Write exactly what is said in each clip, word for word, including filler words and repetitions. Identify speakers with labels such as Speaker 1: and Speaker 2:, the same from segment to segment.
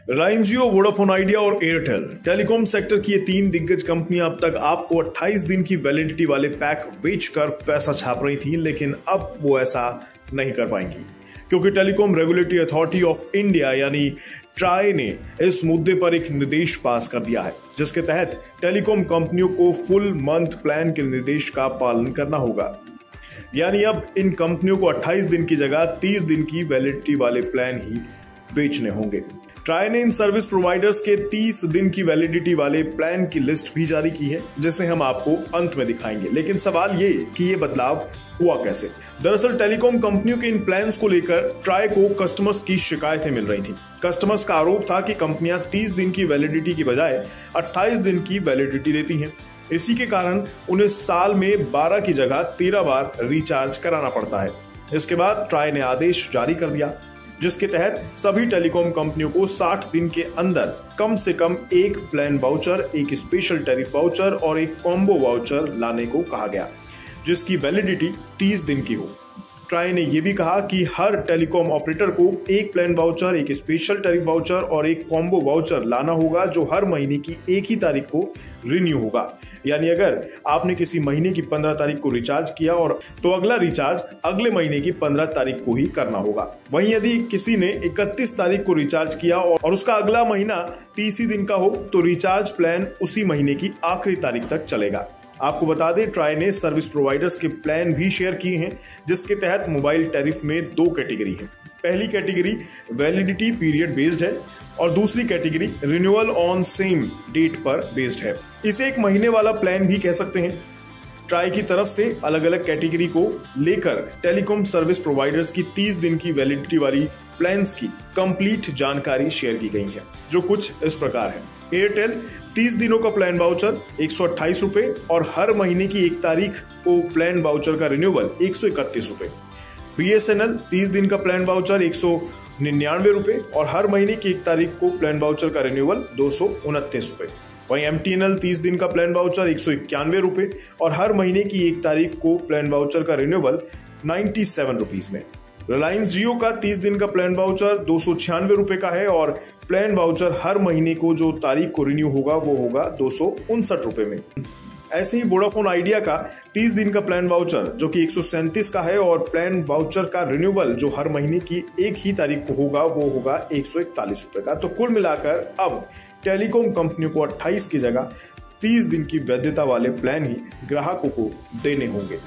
Speaker 1: Reliance Jio, Vodafone Idea और Airtel telecom sector की ये तीन दिग्गज कंपनियां अब तक आपको अट्ठाईस दिन की वैलिडिटी वाले पैक बेचकर पैसा छाप रही थी, लेकिन अब वो ऐसा नहीं कर पाएंगी क्योंकि Telecom Regulatory Authority of India यानी ट्राई ने इस मुद्दे पर एक निर्देश पास कर दिया है, जिसके तहत टेलीकॉम कंपनियों को फुल मंथ प्लान के निर्देश का पालन करना होगा। यानी अब इन कंपनियों को अट्ठाईस दिन की जगह तीस दिन की वैलिडिटी वाले प्लान ही बेचने होंगे। ट्राई ने इन सर्विस प्रोवाइडर्स के तीस दिन की वैलिडिटी वाले प्लान की लिस्ट भी जारी की है, जिसे हम आपको अंत में दिखाएंगे। लेकिन सवाल ये कि ये बदलाव हुआ कैसे। दरअसल टेलीकॉम कंपनियों के इन प्लान्स को लेकर ट्राई को कस्टमर्स की शिकायतें मिल रही थी। कस्टमर्स का आरोप था कि कंपनियां तीस दिन की वैलिडिटी की बजाय अट्ठाईस दिन की वैलिडिटी देती हैं। इसी के कारण उन्हें साल में बारह की जगह तेरह बार रिचार्ज कराना पड़ता है। इसके बाद ट्राई ने आदेश जारी कर दिया, जिसके तहत सभी टेलीकॉम कंपनियों को साठ दिन के अंदर कम से कम एक प्लान वाउचर, एक स्पेशल टैरिफ वाउचर और एक कॉम्बो वाउचर लाने को कहा गया, जिसकी वैलिडिटी तीस दिन की हो। ट्राई ने यह भी कहा कि हर टेलीकॉम ऑपरेटर को एक प्लान वाउचर, एक स्पेशल टैरिफ वाउचर और एक कॉम्बो वाउचर लाना होगा, जो हर महीने की एक ही तारीख को रिन्यू होगा। यानी अगर आपने किसी महीने की पंद्रह तारीख को रिचार्ज किया और तो अगला रिचार्ज अगले महीने की पंद्रह तारीख को ही करना होगा। वहीं यदि किसी ने इकतीस तारीख को रिचार्ज किया और उसका अगला महीना तीस ही दिन का हो तो रिचार्ज प्लान उसी महीने की आखिरी तारीख तक चलेगा। आपको बता दें, ट्राई ने सर्विस प्रोवाइडर्स के प्लान भी शेयर किए हैं, जिसके तहत मोबाइल टैरिफ में दो कैटेगरी है। पहली कैटेगरी वैलिडिटी पीरियड बेस्ड है और दूसरी category renewal on same date पर बेस्ड है। इसे एक महीने वाला प्लान भी कह सकते हैं। ट्राई की तरफ से अलग अलग कैटेगरी को लेकर टेलीकॉम सर्विस प्रोवाइडर्स की तीस दिन की वैलिडिटी वाली प्लान्स की कंप्लीट जानकारी शेयर की गई है, जो कुछ इस प्रकार है। एयरटेल तीस दिनों का प्लान वाउचर एक सौ अट्ठाईस रुपए और हर महीने की एक तारीख को प्लान वाउचर का रिन्यूअल एक सौ इकतीस रुपए। बीएसएनएल तीस दिन का प्लान वाउचर एक सौ निन्यानवे रुपए और हर महीने की एक तारीख को प्लान वाउचर का रिन्यूअल दो सौ उनतीस रुपए। वहीं एमटीएनएल तीस दिन का प्लान वाउचर एक सौ इक्यानवे रुपए और हर महीने की एक तारीख को प्लान वाउचर का रिन्यूअल नाइन्टी सेवन रुपीज में। रिलायंस जियो का तीस दिन का प्लान वाउचर दो सौ छियानवे रुपए का है और प्लान वाउचर हर महीने को जो तारीख को रिन्यू होगा वो होगा दो सौ उनसठ रुपए में। ऐसे ही वोडाफोन आइडिया का तीस दिन का प्लान वाउचर जो कि एक सौ सैंतीस का है और प्लान वाउचर का रिन्यूअल जो हर महीने की एक ही तारीख को होगा वो होगा एक सौ इकतालीस रुपए का। तो कुल मिलाकर अब टेलीकॉम कंपनियों को अट्ठाईस की जगह तीस दिन की वैधता वाले प्लान ही ग्राहकों को देने होंगे।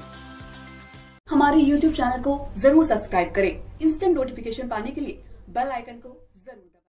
Speaker 2: हमारे यूट्यूब चैनल को जरूर सब्सक्राइब करें। इंस्टेंट नोटिफिकेशन पाने के लिए बेल आइकन को